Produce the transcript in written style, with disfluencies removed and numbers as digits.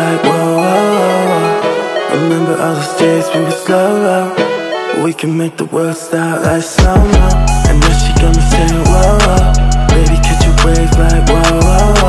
like whoa, whoa, whoa. Remember all those days we were slow-mo. We can make the world stop like slow-mo. And now she got me saying whoa, whoa. Baby, catch a wave like whoa, whoa, whoa.